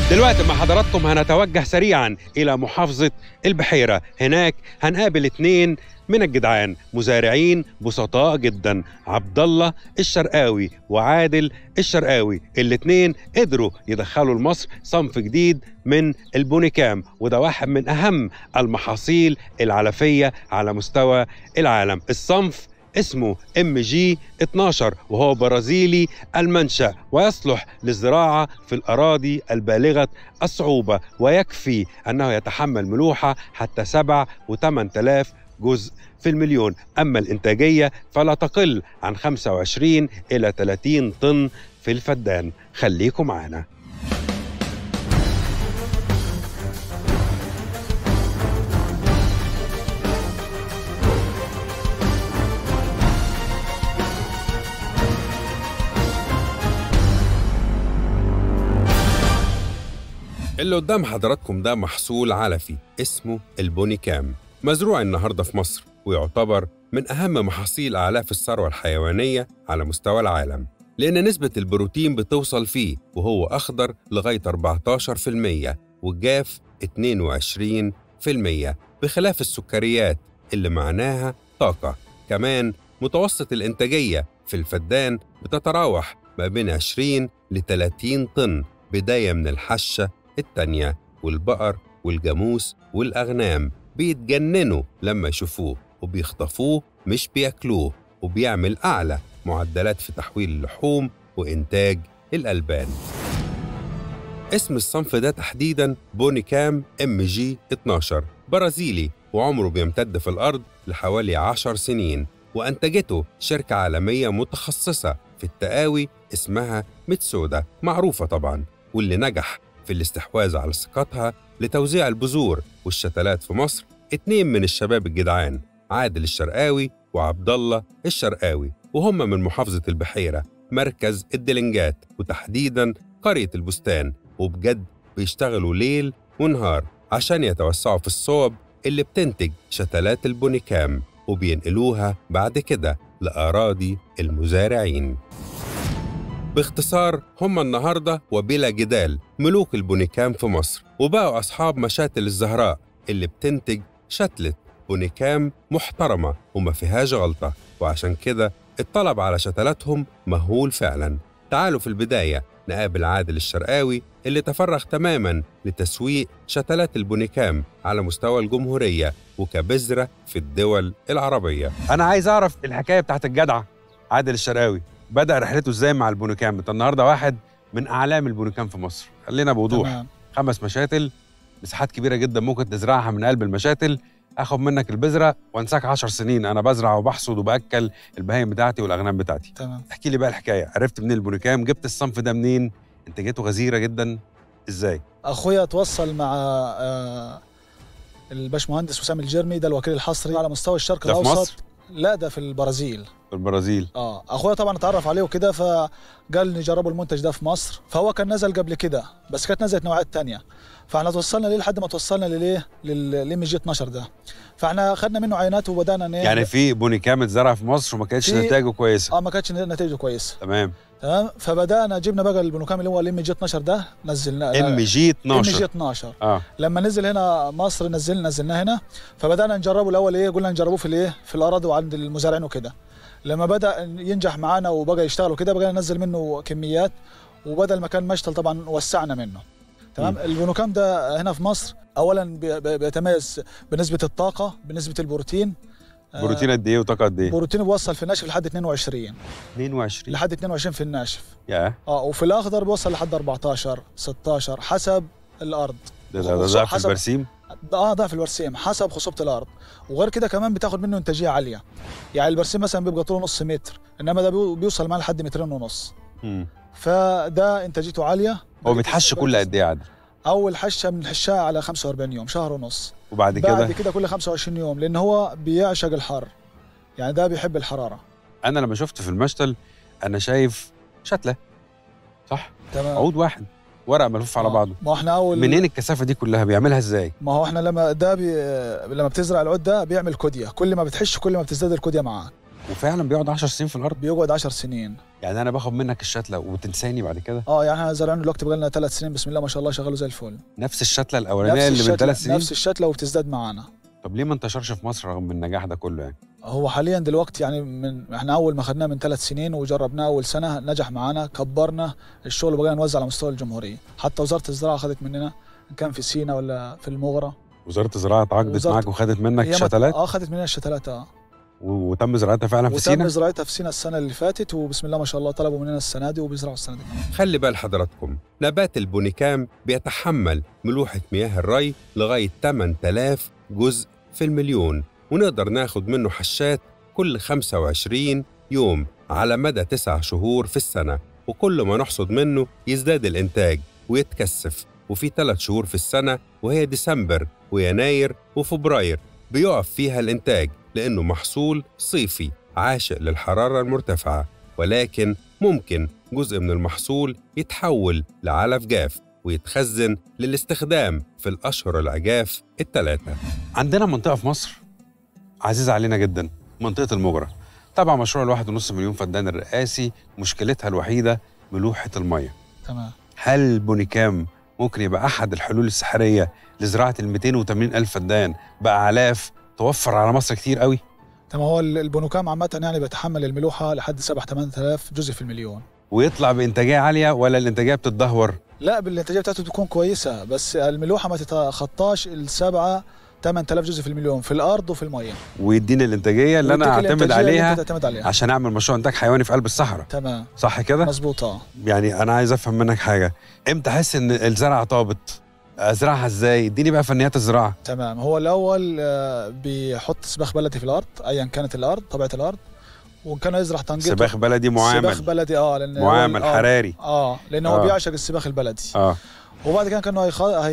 دلوقتي مع حضراتكم هنتوجه سريعا إلى محافظة البحيرة. هناك هنقابل 2 من الجدعان مزارعين بسطاء جدا، عبد الله الشرقاوي وعادل الشرقاوي. الاتنين قدروا يدخلوا لمصر صنف جديد من البونيكام، وده واحد من أهم المحاصيل العلفية على مستوى العالم. الصنف اسمه MG12 وهو برازيلي المنشأ، ويصلح للزراعة في الأراضي البالغة الصعوبة، ويكفي أنه يتحمل ملوحة حتى 7 و8 آلاف جزء في المليون. أما الإنتاجية فلا تقل عن 25 إلى 30 طن في الفدان. خليكم معنا. اللي قدام حضراتكم ده محصول علفي اسمه البونيكام، مزروع النهارده في مصر، ويعتبر من أهم محاصيل أعلاف الثروة الحيوانية على مستوى العالم، لأن نسبة البروتين بتوصل فيه وهو أخضر لغاية 14% والجاف 22%، بخلاف السكريات اللي معناها طاقة. كمان متوسط الإنتاجية في الفدان بتتراوح ما بين 20 ل 30 طن، بداية من الحشة التانية، والبقر والجاموس والأغنام بيتجننوا لما يشوفوه وبيخطفوه مش بياكلوه، وبيعمل أعلى معدلات في تحويل اللحوم وإنتاج الألبان. اسم الصنف ده تحديداً بونيكام MG12، برازيلي، وعمره بيمتد في الأرض لحوالي 10 سنين، وأنتجته شركة عالمية متخصصة في التقاوي اسمها ميتسودا، معروفة طبعاً، واللي نجح في الاستحواذ على ثقتها لتوزيع البذور والشتلات في مصر 2 من الشباب الجدعان، عادل الشرقاوي وعبد الله الشرقاوي، وهم من محافظة البحيرة، مركز الدلنجات، وتحديداً قرية البستان. وبجد بيشتغلوا ليل ونهار عشان يتوسعوا في الصوب اللي بتنتج شتلات البونيكام، وبينقلوها بعد كده لأراضي المزارعين. باختصار، هم النهاردة وبلا جدال ملوك البونيكام في مصر، وبقوا أصحاب مشاتل الزهراء اللي بتنتج شتلة بونيكام محترمة وما فيهاش غلطة، وعشان كده الطلب على شتلاتهم مهول فعلا. تعالوا في البداية نقابل عادل الشرقاوي اللي تفرغ تماماً لتسويق شتلات البونيكام على مستوى الجمهورية وكبذرة في الدول العربية. أنا عايز أعرف الحكاية بتاعت الجدع عادل الشرقاوي، بدأ رحلته إزاي مع البونيكام؟ أنت النهاردة واحد من أعلام البونيكام في مصر، خلينا بوضوح. تمام. 5 مشاتل، مساحات كبيرة جدا ممكن تزرعها من قلب المشاتل، اخد منك البذره وانساك 10 سنين انا بزرع وبحصد وباكل البهايم بتاعتي والاغنام بتاعتي. تمام. احكي لي بقى الحكايه، عرفت منين البونيكام؟ جبت الصنف ده منين؟ انتاجيته غزيره جدا ازاي؟ اخويا تواصل مع الباشمهندس وسام الجرمي، ده الوكيل الحصري على مستوى الشرق الاوسط. ده في مصر؟ لا، ده في البرازيل. في البرازيل. اخويا طبعا اتعرف عليه وكده، فقال نجربوا المنتج ده في مصر. فهو كان نزل قبل كده، بس كانت نزلت نوعات تانية، فاحنا توصلنا ليه لحد ما توصلنا لليه للMG12 ده. فاحنا خدنا منه عينات وبدانا يعني في بونيكام اتزرع في مصر وما كانتش نتائجه كويسه. ما كانتش نتائجه كويسه. تمام. فبدانا جبنا بقى البونيكام اللي هو الMG12 ده، نزلناه. MG12. لما نزل هنا مصر نزلناه هنا، فبدانا نجربه الاول. قلنا نجربوه في الاراضي وعند المزارعين وكده. لما بدا ينجح معانا وبقى يشتغل كده، بقى ننزل منه كميات، وبدل ما كان مشتل طبعا وسعنا منه. تمام. البونيكام ده هنا في مصر اولا بيتميز بنسبه الطاقه، بنسبه البروتين. بروتين قد ايه وطاقه قد ايه؟ بروتين بيوصل في الناشف لحد 22 لحد 22 في الناشف. وفي الاخضر بيوصل لحد 14 16 حسب الارض. ده في البرسيم؟ ده في البرسيم حسب خصوبه الارض. وغير كده كمان بتاخد منه انتاجيه عاليه. يعني البرسيم مثلا بيبقى طوله نص متر، انما ده بيوصل معاه لحد 2.5 متر. فده انتاجيته عاليه. هو بيتحش كل قد ايه يا عادل؟ اول حشه بنحشها على 45 يوم، شهر ونص. وبعد كده كل 25 يوم، لان هو بيعشق الحر، يعني ده بيحب الحراره. انا لما شفت في المشتل انا شايف شتله، صح؟ تمام. عود واحد، ورق ملفوف على بعضه. ما احنا منين الكثافه دي كلها؟ بيعملها ازاي؟ ما هو احنا لما بتزرع العود ده بيعمل كوديه، كل ما بتحش كل ما بتزداد الكوديه معاك. وفعلا بيقعد 10 سنين في الارض؟ بيقعد 10 سنين. يعني انا باخد منك الشتله وتنساني بعد كده؟ يعني احنا زارعينه دلوقتي بقى لنا 3 سنين، بسم الله ما شاء الله شغاله زي الفل. نفس الشتله الاولانيه اللي من 3 سنين؟ نفس الشتله وبتزداد معانا. طب ليه ما انتشرش في مصر رغم النجاح ده كله يعني؟ هو حاليا دلوقتي يعني احنا اول ما خدناه من 3 سنين وجربناه اول سنه نجح معانا، كبرنا الشغل وبقينا نوزع على مستوى الجمهوريه، حتى وزاره الزراعه خدت مننا ان كان في سينا ولا في المغرى. وزاره الزراعه اتعاقدت معاك وخدت منك الشتلات؟ خدت مننا الشتلات. وتم زراعتها فعلا في سينا؟ وتم زراعتها في سينا السنه اللي فاتت، وبسم الله ما شاء الله طلبوا مننا السنه دي وبيزرعوا السنه دي كمان. خلي بال حضراتكم، نبات البونيكام بيتحمل ملوحه مياه الري لغايه 8000 جزء في المليون، ونقدر ناخد منه حشات كل 25 يوم على مدى 9 شهور في السنة، وكل ما نحصد منه يزداد الإنتاج ويتكثف. وفي 3 شهور في السنة وهي ديسمبر ويناير وفبراير بيقف فيها الإنتاج لأنه محصول صيفي عاشق للحرارة المرتفعة، ولكن ممكن جزء من المحصول يتحول لعلف جاف ويتخزن للاستخدام في الأشهر العجاف ال3. عندنا منطقة في مصر عزيزة علينا جدا، منطقة المجرى. طبعا مشروع 1.5 مليون فدان الرئاسي مشكلتها الوحيدة ملوحة المية. تمام. هل البونيكام ممكن يبقى أحد الحلول السحرية لزراعة 280 ألف فدان بأعلاف توفر على مصر كتير قوي؟ تمام. هو البونيكام عامة يعني بيتحمل الملوحة لحد 7-8 آلاف جزء في المليون، ويطلع بإنتاجية عالية ولا الإنتاجية بتتدهور؟ لا، بالإنتاجية بتاعته بتكون كويسة، بس الملوحة ما تتخطاش 7-8 آلاف جزء في المليون في الأرض وفي المية، ويديني الإنتاجية اللي أنا أعتمد عليها عشان أعمل مشروع إنتاج حيواني في قلب الصحراء. تمام. صح كده؟ مظبوط. يعني أنا عايز أفهم منك حاجة، إمتى أحس إن الزرعة طابت؟ أزرعها إزاي؟ اديني بقى فنيات الزراعة. تمام. هو الأول بيحط سباخ بلدي في الأرض أيا كانت الأرض، طبيعة الأرض، وإن كان يزرع تنقيط. سباخ بلدي معامل. سباخ بلدي لأن معامل حراري. لأنه هو بيعشق السباخ البلدي. وبعد كده كانه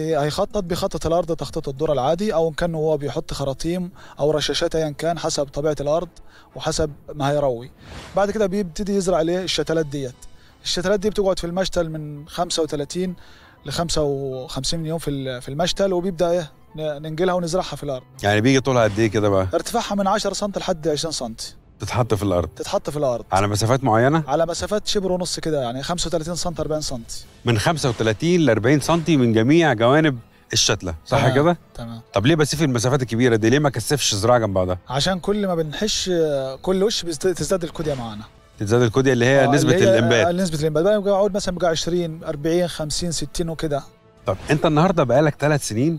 بيخطط الارض تخطيط الذره العادي، او ان كان هو بيحط خراطيم او رشاشات ايا كان حسب طبيعه الارض وحسب ما هيروي. بعد كده بيبتدي يزرع عليه الشتلات ديت. الشتلات دي بتقعد في المشتل من 35 ل 55 يوم في المشتل، وبيبدا ننقلها ونزرعها في الارض. يعني بيجي طولها قد ايه كده بقى؟ ارتفاعها من 10 سم لحد 20 سم. تتحط في الارض. تتحط في الارض على مسافات معينه؟ على مسافات شبر ونص كده، يعني 35 سم 40 سم. من 35 ل 40 سم من جميع جوانب الشتله، صح كده؟ تمام. طب ليه بسيب المسافات الكبيره دي؟ ليه ما كثفش زراعه جنب بعضها؟ عشان كل ما بنحش كل وش تزداد الكوديا معانا. تزداد الكوديا اللي هي نسبه الانبات. نسبه الانبات بقعد مثلا بقى 20 40 50 60 وكده. طب انت النهارده بقالك 3 سنين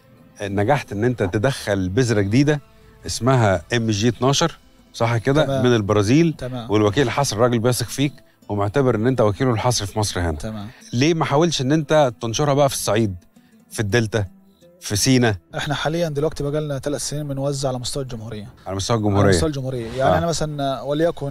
نجحت ان انت تدخل بذره جديده اسمها MG12، صح كده؟ تمام. من البرازيل. تمام. والوكيل الحصري الراجل بيثق فيك ومعتبر ان انت وكيله الحصري في مصر هنا. تمام. ليه ما حاولش ان انت تنشرها بقى في الصعيد، في الدلتا، في سينا؟ احنا حاليا دلوقتي بقى لنا 3 سنين بنوزع على مستوى الجمهوريه. على مستوى الجمهوريه. على مستوى الجمهوريه، يعني احنا مثلا وليكن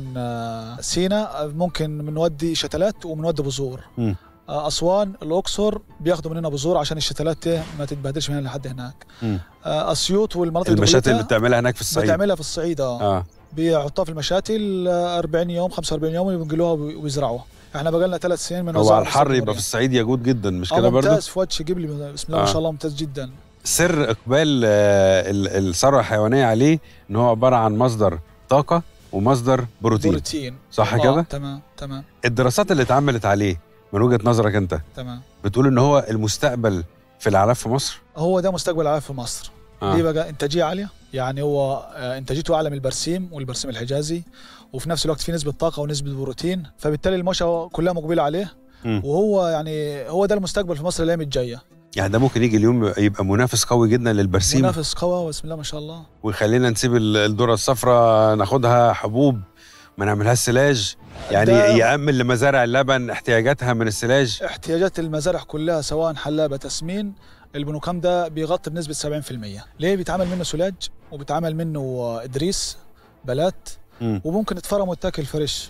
سينا ممكن بنودي شتلات وبنودي بذور. أسوان الأقصر بياخدوا مننا بذور عشان الشتلات ما تتبهدلش من هنا لحد هناك. أسيوط والمناطق المشاتل اللي بتعملها هناك في الصعيد بتعملها في الصعيد. بيحطوها في المشاتل 40 يوم 45 يوم وينقلوها ويزرعوها. احنا بقى لنا 3 سنين من هو على الحر يبقى في الصعيد يجود جدا، مش كده برضه؟ ممتاز في وجه قبلي، بسم الله ما شاء الله، ممتاز جدا. سر اقبال الثروه الحيوانيه عليه ان هو عباره عن مصدر طاقه ومصدر بروتين. صح كده؟ تمام. الدراسات اللي اتعملت عليه من وجهه نظرك انت تمام بتقول ان هو المستقبل في الاعلاف في مصر؟ هو ده مستقبل الاعلاف في مصر. ليه بقى؟ انتاجيه عاليه، يعني هو انتاجيته اعلى من البرسيم والبرسيم الحجازي، وفي نفس الوقت في نسبه طاقه ونسبه بروتين، فبالتالي المواشي كلها مقبله عليه. وهو يعني هو ده المستقبل في مصر الايام الجايه. يعني ده ممكن يجي اليوم يبقى منافس قوي جدا للبرسيم. منافس قوي بسم الله ما شاء الله. ويخلينا نسيب الذره الصفراء ناخدها حبوب، ما نعملهاش سلاج، يعني يأمن لمزارع اللبن احتياجاتها من السلاج. احتياجات المزارع كلها سواء حلابه تسمين، البونيكام ده بيغطي بنسبه 70%. ليه؟ بيتعمل منه سلاج وبيتعمل منه ادريس بلات، وممكن يتفرم ويتاكل فريش،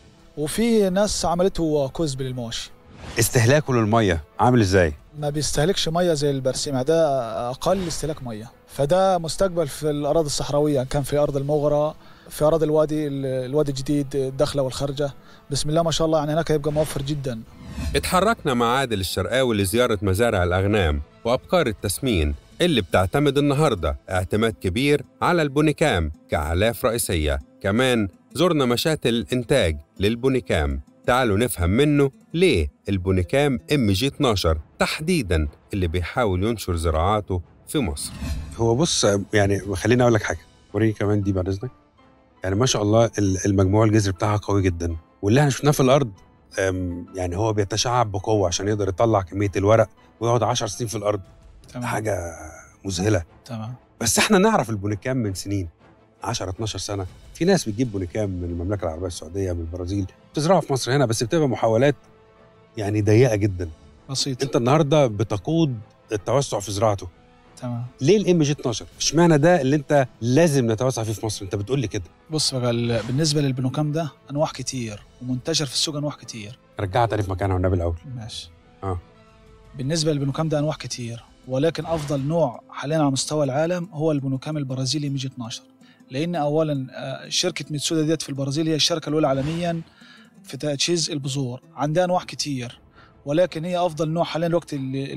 وفي ناس عملته كزب للمواشي. استهلاكه للميه عامل ازاي؟ ما بيستهلكش ميه زي البرسيم، ده اقل استهلاك ميه، فده مستقبل في الاراضي الصحراويه، كان في ارض المغرى، في اراضي الوادي الجديد، الدخله والخرجه، بسم الله ما شاء الله، يعني هناك هيبقى موفر جدا. اتحركنا مع عادل الشرقاوي لزياره مزارع الاغنام وابقار التسمين اللي بتعتمد النهارده اعتماد كبير على البونيكام كعلاف رئيسيه، كمان زرنا مشاتل الإنتاج للبونيكام، تعالوا نفهم منه ليه البونيكام MG12 تحديداً اللي بيحاول ينشر زراعاته في مصر. هو بص، يعني خليني أقول لك حاجة، وريني كمان دي بعد إذنك. يعني ما شاء الله المجموع الجذري بتاعها قوي جدا، واللي احنا شفناه في الأرض يعني هو بيتشعب بقوة عشان يقدر يطلع كمية الورق ويقعد 10 سنين في الأرض. تمام. حاجة مذهلة. تمام. بس احنا نعرف البونيكام من سنين، 10-12 سنة. في ناس بتجيب بونيكام من المملكة العربية السعودية، من البرازيل، بتزرعه في مصر هنا، بس بتبقى محاولات يعني ضيقة جدا. بسيط. انت النهاردة بتقود التوسع في زراعته. تمام. ليه MG12؟ اشمعنى ده اللي انت لازم نتوسع فيه في مصر؟ انت بتقول لي كده. بص بقى، بالنسبة للبونيكام ده أنواع كتير ومنتشر في السوق، أنواع كتير. رجعها تاني في مكانها والنبي الأول. ماشي. بالنسبة للبونيكام ده أنواع كتير، ولكن أفضل نوع حاليا على مستوى العالم هو البونيكام البرازيلي MG12، لأن أولا شركة ميتسودا ديت في البرازيل هي الشركة الأولى عالميا في تجهيز البذور. عندها أنواع كتير، ولكن هي أفضل نوع حاليا الوقت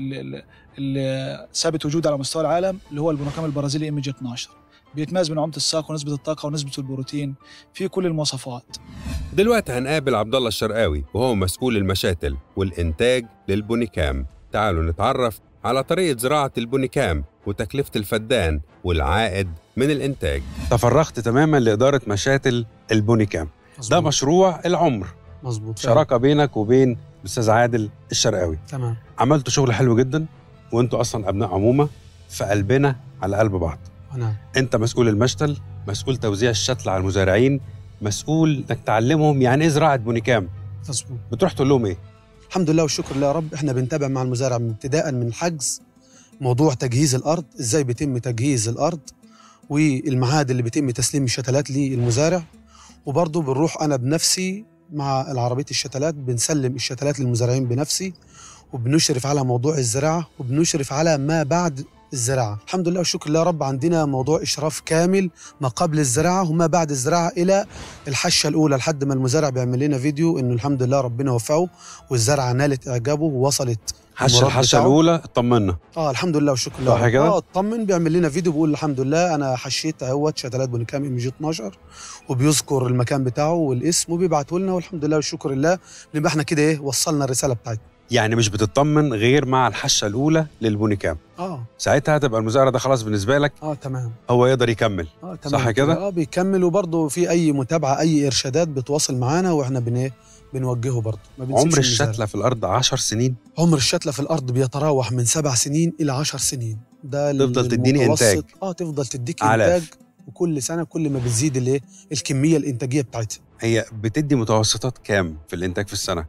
اللي ثابت وجوده على مستوى العالم اللي هو البونيكام البرازيلي MG12. بيتميز بنعومة الساق ونسبة الطاقة ونسبة البروتين في كل المواصفات. دلوقتي هنقابل عبد الله الشرقاوي، وهو مسؤول المشاتل والإنتاج للبونيكام. تعالوا نتعرف على طريقة زراعة البونيكام وتكلفة الفدان والعائد من الإنتاج. تفرغت تماما لإدارة مشاتل البونيكام. ده مشروع العمر. مظبوط. شراكة بينك وبين الأستاذ عادل الشرقاوي. تمام. عملتوا شغل حلو جدا، وانتوا أصلا أبناء عمومة، فقلبنا على قلب بعض. نعم. انت مسؤول المشتل، مسؤول توزيع الشتل على المزارعين، مسؤول انك تعلمهم يعني ايه زراعة بونيكام. مظبوط. بتروح تقول لهم ايه؟ الحمد لله والشكر لله يا رب. احنا بنتابع مع المزارع من ابتداء من الحجز، موضوع تجهيز الارض، ازاي بيتم تجهيز الارض، والميعاد اللي بيتم تسليم الشتلات للمزارع. وبرضه بنروح انا بنفسي مع العربيه الشتلات، بنسلم الشتلات للمزارعين بنفسي، وبنشرف على موضوع الزراعه، وبنشرف على ما بعد الزراعه. الحمد لله والشكر لله يا رب. عندنا موضوع اشراف كامل ما قبل الزراعه وما بعد الزراعه الى الحشه الاولى، لحد ما المزارع بيعمل لنا فيديو انه الحمد لله ربنا وفقه والزرعه نالت اعجابه ووصلت الحشه الاولى. اطمنا. الحمد لله والشكر لله. صح كده؟ اطمن. بيعمل لنا فيديو بيقول الحمد لله انا حشيت اهوت شتلات بونيكام MG12، وبيذكر المكان بتاعه والاسم وبيبعته لنا، والحمد لله والشكر لله. نبقى احنا كده ايه، وصلنا الرساله بتاعتنا. يعني مش بتطمن غير مع الحشه الاولى للبونيكام. ساعتها هتبقى المزارع ده خلاص بالنسبه لك. تمام. هو يقدر يكمل. تمام. صح كده؟ بيكمل. وبرضه في اي متابعه، اي ارشادات بتواصل معانا، واحنا بنوجهه برضه. عمر الشتله في الارض 10 سنين. عمر الشتله في الارض بيتراوح من 7 سنين الى 10 سنين. ده تفضل تديني انتاج. تفضل تديك علاف. انتاج، وكل سنه كل ما بتزيد الكميه الانتاجيه بتاعتها. هي بتدي متوسطات كام في الانتاج في السنه؟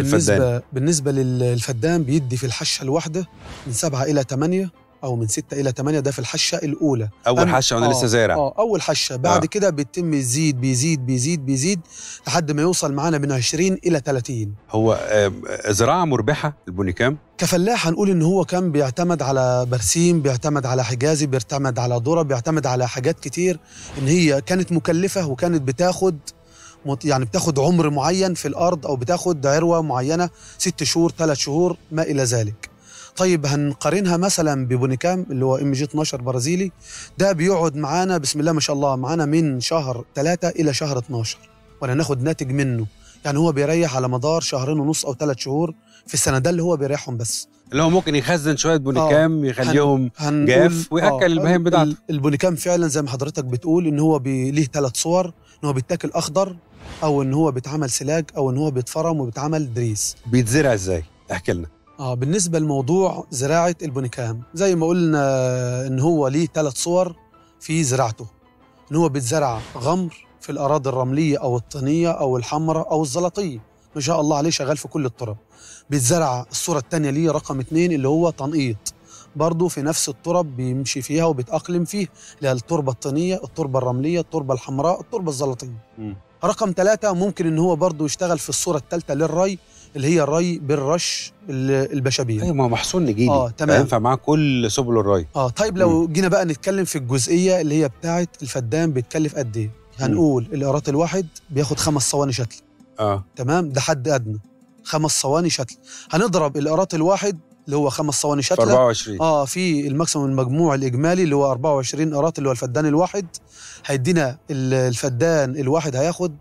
بالنسبه للفدان بيدي في الحشه الواحده من 7 إلى 8 أو من 6 إلى 8. ده في الحشة الأولى، أول حشة وأنا لسه زارع. أول حشة. بعد كده بيتم يزيد بيزيد لحد ما يوصل معانا من 20 إلى 30. هو زراعة مربحة البونيكام؟ كفلاح هنقول إن هو كان بيعتمد على برسيم، بيعتمد على حجازي، بيعتمد على ذرة، بيعتمد على حاجات كتير. إن هي كانت مكلفة، وكانت بتاخد عمر معين في الأرض، أو بتاخد عروة معينة 6 شهور 3 شهور ما إلى ذلك. طيب هنقارنها مثلا ببونيكام اللي هو MG12 برازيلي. ده بيقعد معانا بسم الله ما شاء الله معانا من شهر 3 إلى شهر 12 ولا ناخد ناتج منه. يعني هو بيريح على مدار 2.5 أو 3 شهور في السنة. ده اللي هو بيريحهم بس، اللي هو ممكن يخزن شوية بونيكام يخليهم جاف ويأكل البهايم بتاعته. البونيكام فعلا زي ما حضرتك بتقول إن هو ليه 3 صور، إن هو بيتاكل أخضر، أو إن هو بيتعمل سلاج، أو إن هو بيتفرم وبيتعمل دريس. بيتزرع إزاي؟ احكي لنا. بالنسبة لموضوع زراعة البونيكام، زي ما قلنا إن هو ليه 3 صور في زراعته. إن هو بيتزرع غمر في الأراضي الرملية أو الطينية أو الحمراء أو الزلطية، ما شاء الله عليه شغال في كل التراب. بيتزرع الصورة الثانية ليه رقم 2 اللي هو تنقيط، برضه في نفس التراب بيمشي فيها وبيتأقلم فيه، اللي هي التربة الطينية، التربة الرملية، التربة الحمراء، التربة الزلطية. رقم 3 ممكن إن هو برضه يشتغل في الصورة الثالثة للري، اللي هي الري بالرش البشابيل. ايوه، ما هو محصول نجيلي. تمام. ينفع معاه كل سبل الري. طيب لو جينا بقى نتكلم في الجزئيه اللي هي بتاعه الفدان بيتكلف قد ايه، هنقول القراط الواحد بياخد 5 صواني شتل. تمام. ده حد ادنى 5 صواني شتل. هنضرب القراط الواحد اللي هو 5 صواني في شتلة. 24. في الماكسيموم المجموع الإجمالي اللي هو 24 قراط، اللي هو الفدان الواحد هيدينا الفدان الواحد هياخد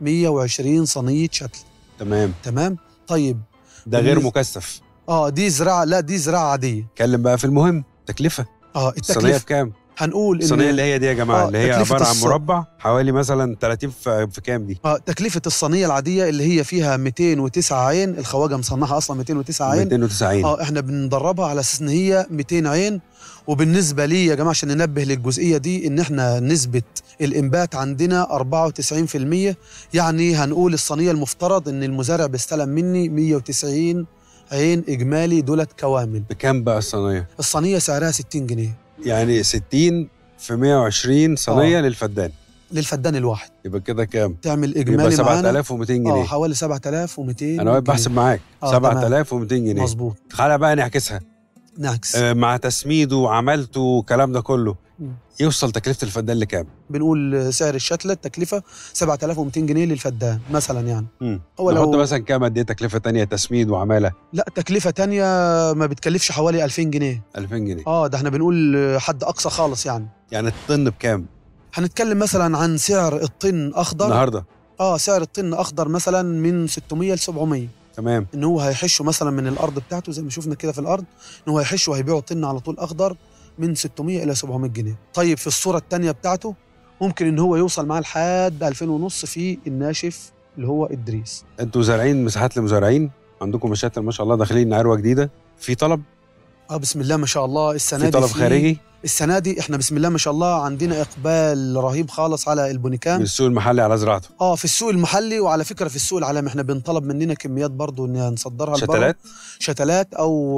120 صينية شتل. تمام. طيب ده غير مكثف. دي زراعة، لا دي زراعة عادية. اتكلم بقى في المهم، تكلفة. الصينية التكلفة بكام؟ هنقول الصينية اللي هي دي يا جماعة، اللي هي عبارة عن مربع حوالي مثلا 30 في كام دي؟ تكلفة الصينية العادية اللي هي فيها 209 عين، الخواجة مصنعها أصلا 209 عين. 209 عين. احنا بندربها على أساس إن هي 200 عين. وبالنسبة لي يا جماعة عشان ننبه للجزئية دي، إن احنا نسبة الإنبات عندنا 94%. يعني هنقول الصينية المفترض إن المزارع بيستلم مني 190 عين إجمالي دولت كوامل. بكام بقى الصينية؟ الصينية سعرها 60 جنيه. يعني 60 في 120 صينية للفدان الواحد. يبقى كده كام؟ تعمل إجمالي يبقى 7200 جنيه. حوالي 7200. أنا واقف بحسب معاك. 7200 جنيه. مظبوط. خلينا بقى نعكسها. نعكس. مع تسميده وعملته والكلام ده كله، يوصل تكلفة الفدان لكام؟ بنقول سعر الشتلة التكلفة 7200 جنيه للفدان مثلا يعني. هو نحط مثلا كام، قد ايه تكلفة تانية تسميد وعمالة؟ لا تكلفة تانية ما بتكلفش حوالي 2000 جنيه. 2000 جنيه. ده احنا بنقول حد أقصى خالص يعني. يعني الطن بكام؟ هنتكلم مثلا عن سعر الطن أخضر النهاردة. سعر الطن أخضر مثلا من 600 ل 700. تمام. إن هو هيحشه مثلا من الأرض بتاعته زي ما شفنا كده في الأرض، إن هو هيحشه وهيبيعه طن على طول أخضر من 600 إلى 700 جنيه. طيب في الصورة التانية بتاعته ممكن إن هو يوصل معاه لحد 2500 في الناشف اللي هو إدريس. أنتوا زارعين مساحات لمزارعين، عندكم مشاتل ما شاء الله، داخلين عروة جديدة، في طلب؟ بسم الله ما شاء الله. السنة دي في طلب خارجي؟ السنة دي إحنا بسم الله ما شاء الله عندنا إقبال رهيب خالص على البونيكام. من السوق المحلي على زراعته؟ في السوق المحلي، وعلى فكرة في السوق العالمي إحنا بنطلب مننا كميات برضو إن نصدرها شتلات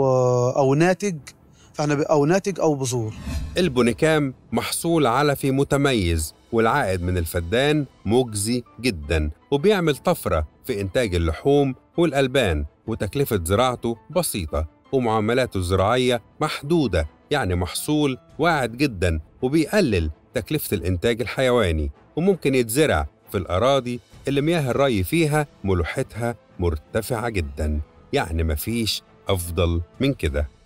أو ناتج، فاحنا أو ناتج أو بذور. البونيكام محصول علفي متميز، والعائد من الفدان مجزي جدا، وبيعمل طفرة في إنتاج اللحوم والألبان، وتكلفة زراعته بسيطة، ومعاملاته الزراعية محدودة، يعني محصول واعد جدا، وبيقلل تكلفة الإنتاج الحيواني، وممكن يتزرع في الأراضي اللي مياه الري فيها ملوحتها مرتفعة جدا. يعني مفيش أفضل من كده.